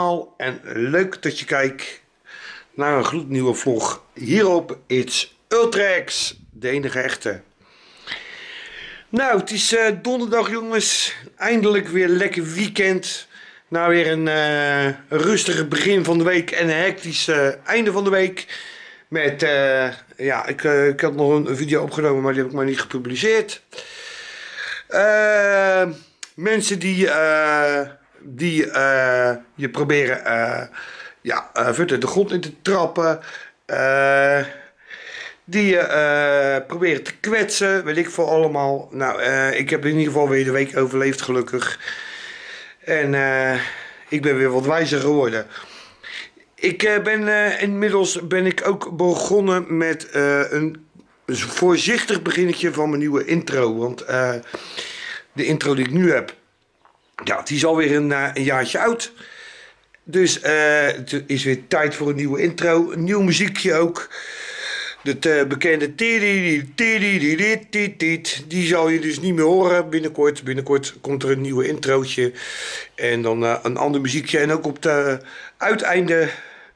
allemaal en leuk dat je kijkt naar een gloednieuwe vlog hier op It's Ultrax, de enige echte. Nou, het is donderdag jongens, eindelijk weer een lekker weekend. Nou weer een rustige begin van de week en een hectisch einde van de week. Met, ja, ik had nog een video opgenomen, maar die heb ik maar niet gepubliceerd. Mensen die je proberen ja, verder de grond in te trappen. Die je proberen te kwetsen, weet ik veel allemaal. Nou, ik heb in ieder geval weer de week overleefd gelukkig. En ik ben weer wat wijzer geworden. Inmiddels ben ik ook begonnen met een voorzichtig beginnetje van mijn nieuwe intro. Want de intro die ik nu heb, ja, die is alweer een jaartje oud. Dus het is weer tijd voor een nieuwe intro. Een nieuw muziekje ook. Het bekende die zal je dus niet meer horen binnenkort. Binnenkort komt er een nieuwe introotje. En dan een ander muziekje. En ook op het uiteinde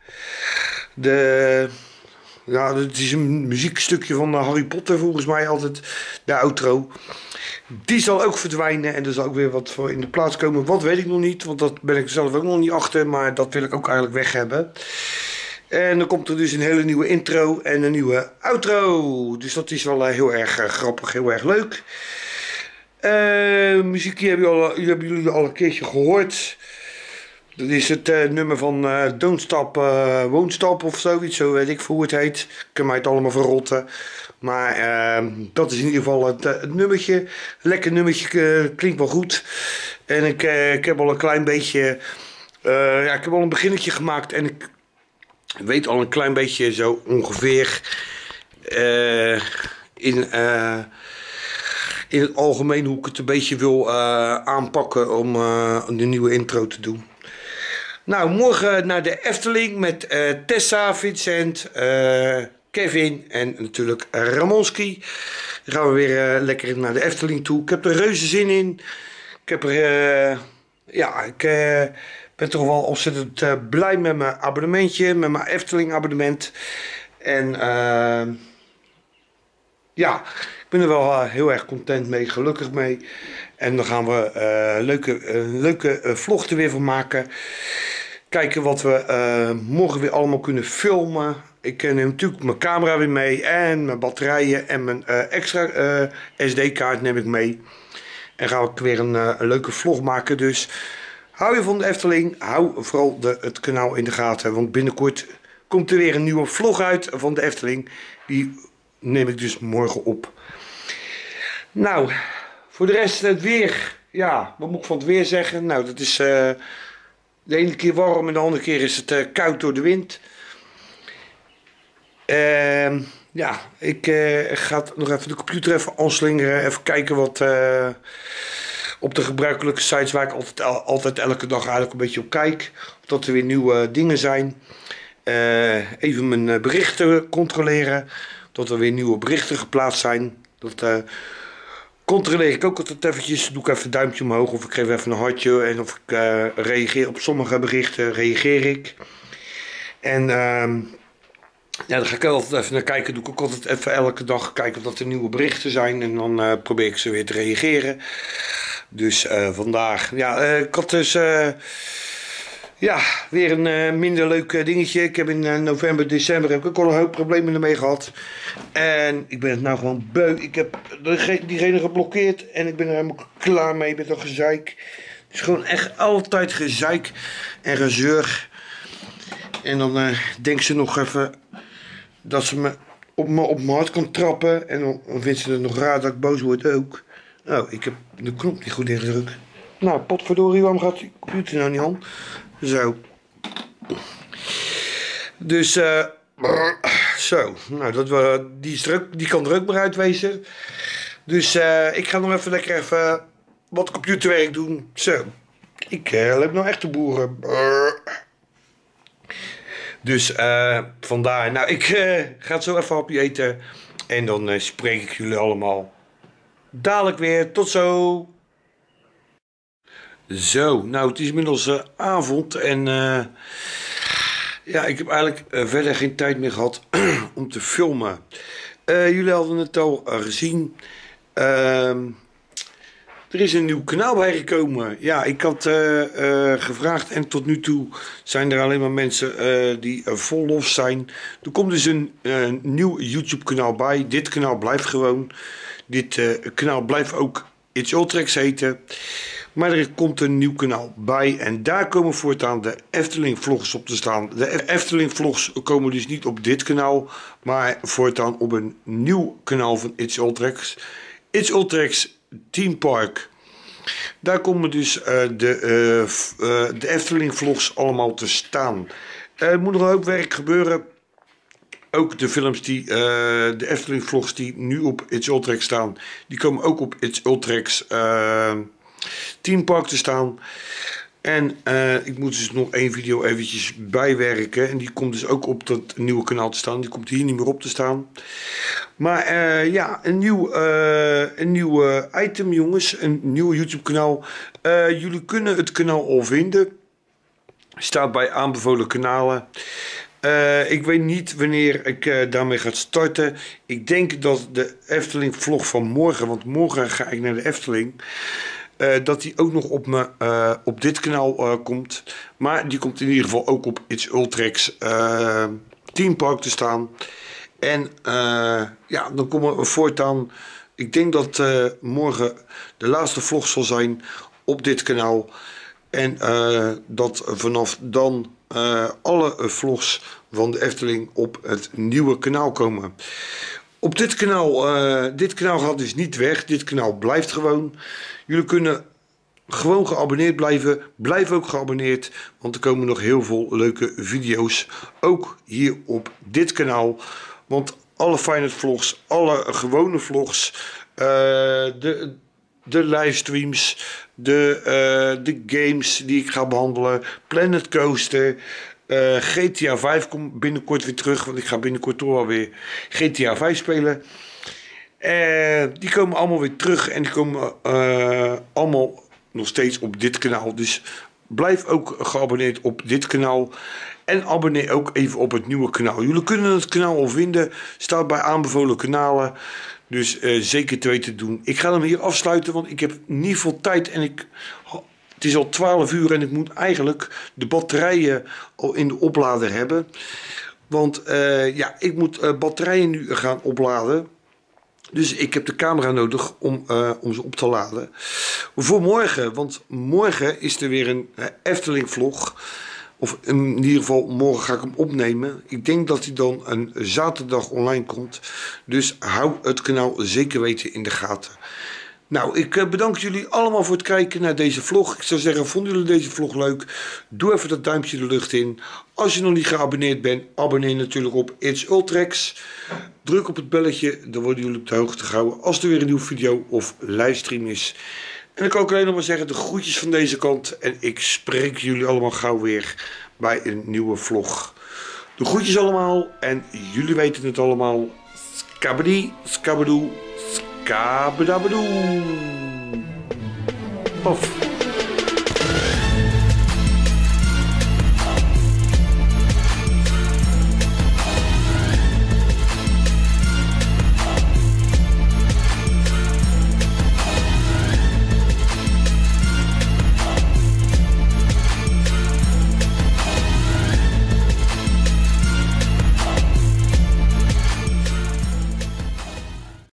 ja, het is een muziekstukje van Harry Potter volgens mij altijd. De outro. Die zal ook verdwijnen en er zal ook weer wat voor in de plaats komen. Wat weet ik nog niet, want dat ben ik zelf ook nog niet achter. Maar dat wil ik ook eigenlijk weg hebben. En dan komt er dus een hele nieuwe intro en een nieuwe outro. Dus dat is wel heel erg grappig, heel erg leuk. Muziekje hebben jullie al een keertje gehoord. Dat is het nummer van Don't Stop, Won't Stop of zoiets, zo weet ik hoe het heet. Ik kan mij het allemaal verrotten. Maar dat is in ieder geval het nummertje. Lekker nummertje, klinkt wel goed. En ik heb al een klein beetje, ja, ik heb al een beginnetje gemaakt. En ik weet al een klein beetje zo ongeveer in het algemeen hoe ik het een beetje wil aanpakken om de nieuwe intro te doen. Nou, morgen naar de Efteling met Tessa, Vincent, Kevin en natuurlijk Ramonski. Dan gaan we weer lekker naar de Efteling toe. Ik heb er reuze zin in. Ik heb er, ja, ik ben toch wel ontzettend blij met mijn abonnementje, met mijn Efteling abonnement. En ja, ik ben er wel heel erg content mee, gelukkig mee. En dan gaan we een leuke vlog er weer van maken. Kijken wat we morgen weer allemaal kunnen filmen. Ik neem natuurlijk mijn camera weer mee en mijn batterijen en mijn extra SD-kaart neem ik mee. En ga ik weer een leuke vlog maken. Dus hou je van de Efteling, hou vooral het kanaal in de gaten. Want binnenkort komt er weer een nieuwe vlog uit van de Efteling. Die neem ik dus morgen op. Nou, voor de rest het weer. Ja, wat moet ik van het weer zeggen? Nou, dat is de ene keer warm en de andere keer is het koud door de wind. Ja, ik ga nog even de computer even aanslingeren. Even kijken wat op de gebruikelijke sites waar ik altijd elke dag eigenlijk een beetje op kijk. Of dat er weer nieuwe dingen zijn. Even mijn berichten controleren. Dat er weer nieuwe berichten geplaatst zijn. Dat controleer ik ook altijd eventjes. Doe ik even een duimpje omhoog of ik geef even een hartje. En of ik reageer op sommige berichten, reageer ik. En ja, dan ga ik altijd even naar kijken. Doe ik ook altijd even elke dag kijken of dat er nieuwe berichten zijn. En dan probeer ik ze weer te reageren. Dus vandaag. Ja, ik had dus ja, weer een minder leuk dingetje. Ik heb in november, december heb ik ook al een hoop problemen ermee gehad. En ik ben het nou gewoon beu. Ik heb diegene geblokkeerd en ik ben er helemaal klaar mee met dat gezeik. Het is gewoon echt altijd gezeik en gezeur. En dan denkt ze nog even dat ze me op mijn hart kan trappen. En dan vindt ze het nog raar dat ik boos word ook. Oh, ik heb de knop niet goed ingedrukt. Nou, potverdorie, waarom gaat die computer nou niet aan? Zo. Dus, zo. Nou, die kan er ook maar uitwezen. Dus, ik ga nog even wat computerwerk doen. Zo. Ik loop nou echt de boeren. Dus, vandaar. Nou, ik ga het zo even hapje eten. En dan spreek ik jullie allemaal dadelijk weer. Tot zo. Zo, nou het is inmiddels avond en ja, ik heb eigenlijk verder geen tijd meer gehad om te filmen. Jullie hadden het al gezien. Er is een nieuw kanaal bijgekomen. Ja, ik had gevraagd en tot nu toe zijn er alleen maar mensen die vol lof zijn. Er komt dus een nieuw YouTube kanaal bij. Dit kanaal blijft gewoon. Dit kanaal blijft ook It's Ultrex heten. Maar er komt een nieuw kanaal bij en daar komen voortaan de Efteling vlogs op te staan. De Efteling vlogs komen dus niet op dit kanaal, maar voortaan op een nieuw kanaal van It's Ultrex. It's Ultrex Theme Park. Daar komen dus de Efteling vlogs allemaal te staan. Er moet nog een hoop werk gebeuren. Ook de films de Efteling vlogs die nu op It's Ultrex staan, die komen ook op It's Ultrex Theme Park te staan. En ik moet dus nog één video eventjes bijwerken. En die komt dus ook op dat nieuwe kanaal te staan. Die komt hier niet meer op te staan. Maar ja, een nieuw item jongens. Een nieuw YouTube kanaal. Jullie kunnen het kanaal al vinden. Staat bij aanbevolen kanalen. Ik weet niet wanneer ik daarmee ga starten. Ik denk dat de Efteling vlog van morgen, want morgen ga ik naar de Efteling, dat die ook nog op dit kanaal komt. Maar die komt in ieder geval ook op It's Ultrex Theme Park te staan. En ja, dan komen we voortaan. Ik denk dat morgen de laatste vlog zal zijn op dit kanaal. En dat vanaf dan alle vlogs van de Efteling op het nieuwe kanaal komen. Op dit kanaal gaat dus niet weg. Dit kanaal blijft gewoon. Jullie kunnen gewoon geabonneerd blijven. Blijf ook geabonneerd, want er komen nog heel veel leuke video's. Ook hier op dit kanaal. Want alle Feyenoord vlogs, alle gewone vlogs, de livestreams, de games die ik ga behandelen, Planet Coaster, GTA 5 komt binnenkort weer terug, want ik ga binnenkort toch wel weer GTA 5 spelen. Die komen allemaal weer terug en die komen allemaal nog steeds op dit kanaal. Dus blijf ook geabonneerd op dit kanaal. En abonneer ook even op het nieuwe kanaal. Jullie kunnen het kanaal al vinden. Staat bij aanbevolen kanalen. Dus zeker te weten doen. Ik ga hem hier afsluiten, want ik heb niet veel tijd. En het is al 12 uur en ik moet eigenlijk de batterijen al in de oplader hebben. Want ja, ik moet batterijen nu gaan opladen. Dus ik heb de camera nodig om ze op te laden. Voor morgen, want morgen is er weer een Efteling vlog. Of in ieder geval, morgen ga ik hem opnemen. Ik denk dat hij dan een zaterdag online komt. Dus hou het kanaal zeker weten in de gaten. Nou, ik bedank jullie allemaal voor het kijken naar deze vlog. Ik zou zeggen, vonden jullie deze vlog leuk? Doe even dat duimpje de lucht in. Als je nog niet geabonneerd bent, abonneer natuurlijk op It's Ultrex. Druk op het belletje, dan worden jullie op de hoogte gehouden als er weer een nieuwe video of livestream is. En dan kan ik alleen nog maar zeggen, de groetjes van deze kant. En ik spreek jullie allemaal gauw weer bij een nieuwe vlog. De groetjes allemaal en jullie weten het allemaal. Skabadi, skabadoe, skabedabadoe. Pof.